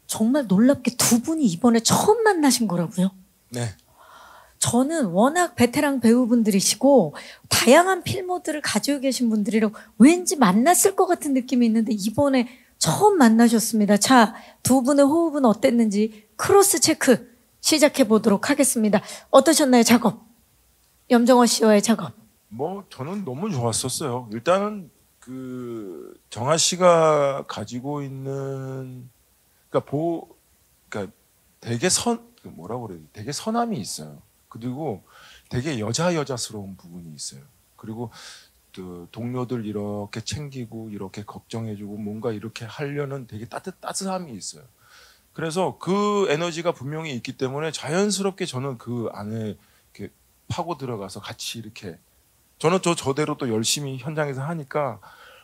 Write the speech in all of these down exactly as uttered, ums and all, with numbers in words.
정말 놀랍게 두 분이 이번에 처음 만나신 거라고요? 네. 저는 워낙 베테랑 배우분들이시고 다양한 필모들을 가지고 계신 분들이라고 왠지 만났을 것 같은 느낌이 있는데 이번에 처음 만나셨습니다. 자, 두 분의 호흡은 어땠는지 크로스 체크 시작해 보도록 하겠습니다. 어떠셨나요, 작업? 염정아 씨와의 작업. 뭐 저는 너무 좋았었어요. 일단은 그 정아 씨가 가지고 있는 그러니까 보 그러니까 되게 선 뭐라고 그래야 돼? 되게 선함이 있어요. 그리고 되게 여자 여자스러운 부분이 있어요. 그리고 또 동료들 이렇게 챙기고 이렇게 걱정해주고 뭔가 이렇게 하려는 되게 따뜻 따뜻함이 있어요. 그래서 그 에너지가 분명히 있기 때문에 자연스럽게 저는 그 안에 이렇게 파고 들어가서 같이 이렇게 저는 저 저대로 또 열심히 현장에서 하니까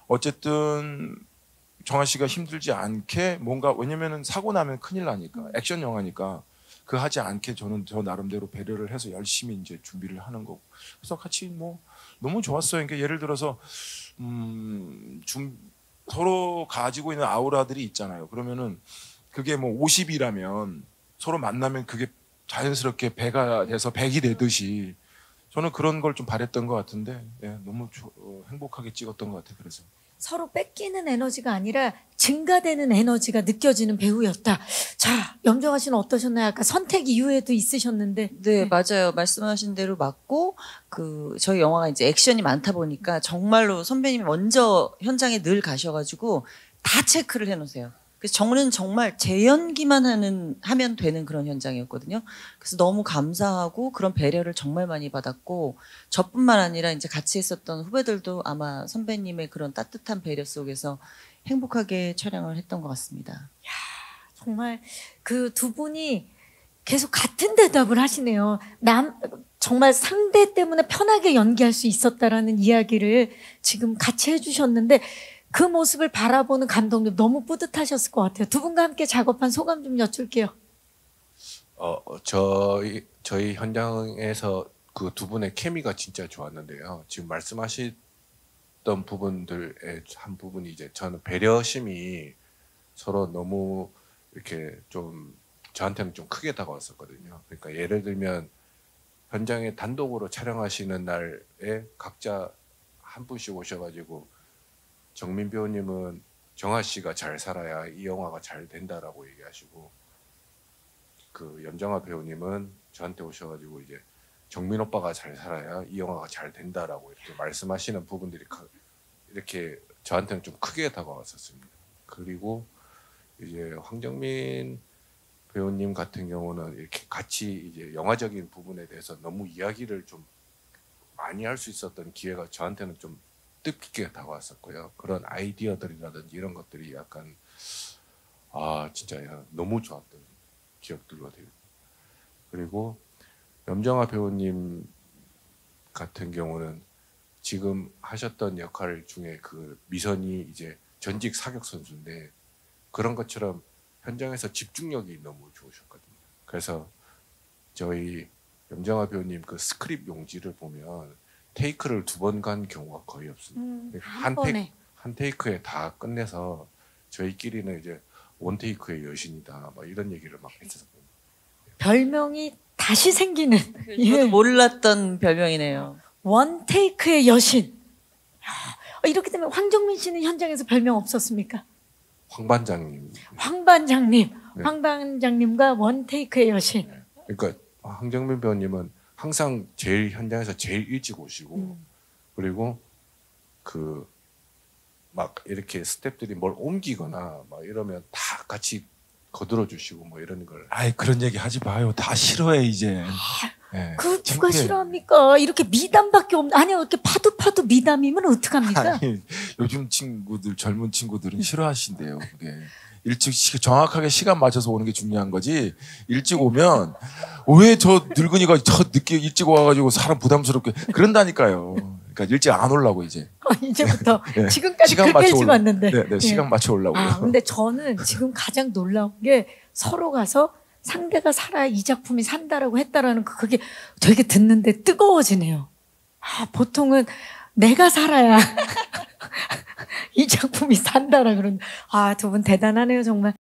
어쨌든 정아 씨가 힘들지 않게 뭔가 왜냐면은 사고 나면 큰일 나니까 액션 영화니까 그 하지 않게 저는 저 나름대로 배려를 해서 열심히 이제 준비를 하는 거고 그래서 같이 뭐 너무 좋았어요. 그러니까 예를 들어서 음, 중, 서로 가지고 있는 아우라들이 있잖아요. 그러면은 그게 뭐 오십이라면 서로 만나면 그게 자연스럽게 배가 돼서 백이 되듯이 저는 그런 걸 좀 바랬던 것 같은데 예, 너무 조, 어, 행복하게 찍었던 것 같아요. 그래서 서로 뺏기는 에너지가 아니라 증가되는 에너지가 느껴지는 배우였다. 자, 염정아 씨는 어떠셨나요? 아까 선택 이후에도 있으셨는데. 네, 맞아요. 말씀하신 대로 맞고 그 저희 영화가 이제 액션이 많다 보니까 정말로 선배님이 먼저 현장에 늘 가셔가지고 다 체크를 해놓으세요. 그래서 저는 정말 제 연기만 하는 하면 되는 그런 현장이었거든요. 그래서 너무 감사하고 그런 배려를 정말 많이 받았고 저뿐만 아니라 이제 같이 했었던 후배들도 아마 선배님의 그런 따뜻한 배려 속에서 행복하게 촬영을 했던 것 같습니다. 야, 정말 그 두 분이 계속 같은 대답을 하시네요. 남 정말 상대 때문에 편하게 연기할 수 있었다라는 이야기를 지금 같이 해주셨는데. 그 모습을 바라보는 감독님 너무 뿌듯하셨을 것 같아요. 두 분과 함께 작업한 소감 좀 여쭐게요. 어, 저희 저희 현장에서 그 두 분의 케미가 진짜 좋았는데요. 지금 말씀하셨던 부분들의 한 부분이 이제 저는 배려심이 서로 너무 이렇게 좀 저한테는 좀 크게 다가왔었거든요. 그러니까 예를 들면 현장에 단독으로 촬영하시는 날에 각자 한 분씩 오셔가지고 정민 배우님은 정아 씨가 잘 살아야 이 영화가 잘 된다라고 얘기하시고 그 염정아 배우님은 저한테 오셔가지고 이제 정민 오빠가 잘 살아야 이 영화가 잘 된다라고 이렇게 말씀하시는 부분들이 이렇게 저한테는 좀 크게 다가왔었습니다. 그리고 이제 황정민 배우님 같은 경우는 이렇게 같이 이제 영화적인 부분에 대해서 너무 이야기를 좀 많이 할 수 있었던 기회가 저한테는 좀 뜻깊게 다가왔었고요. 그런 아이디어들이라든지 이런 것들이 약간 아 진짜 너무 좋았던 기억들로 돼요. 그리고 염정아 배우님 같은 경우는 지금 하셨던 역할 중에 그 미선이 이제 전직 사격 선수인데 그런 것처럼 현장에서 집중력이 너무 좋으셨거든요. 그래서 저희 염정아 배우님 그 스크립 용지를 보면 테이크를 두 번 간 경우가 거의 없습니다. 음, 한, 한, 테이크, 한 테이크에 다 끝내서 저희끼리는 이제 원 테이크의 여신이다 막 이런 얘기를 막 했었거든요. 별명이 다시 생기는. 저도 예. 몰랐던 별명이네요. 원 테이크의 여신. 야, 이렇게 되면 황정민 씨는 현장에서 별명 없었습니까? 황 반장님. 황 반장님. 네. 황 반장님과 원 테이크의 여신. 네. 그러니까 황정민 배우님은 항상 제일 현장에서 제일 일찍 오시고 음. 그리고 그 막 이렇게 스태프들이 뭘 옮기거나 막 이러면 다 같이 거들어 주시고 뭐 이런 걸. 아이 그런 얘기 하지 마요. 다 싫어해 이제. 네. 그 누가 싫어합니까? 이렇게 미담밖에 없는 아니요 이렇게 파도 파도 미담이면 어떡합니까? 아니, 요즘 친구들 젊은 친구들은 싫어하신대요. 그게 일찍 시, 정확하게 시간 맞춰서 오는 게 중요한 거지. 일찍 오면 왜 저 늙은이가 저 늦게 일찍 와가지고 사람 부담스럽게 그런다니까요. 그러니까 일찍 안 오려고 이제. 어, 이제부터 네. 지금까지 그렇게 일찍 왔는데. 네, 네, 시간 네. 맞춰 오려고요. 아, 근데 저는 지금 가장 놀라운 게 서로 가서 상대가 살아야 이 작품이 산다라고 했다라는 그 그게 되게 듣는데 뜨거워지네요. 아, 보통은 내가 살아야 이 작품이 산다라 그런. 아, 두 분 대단하네요 정말.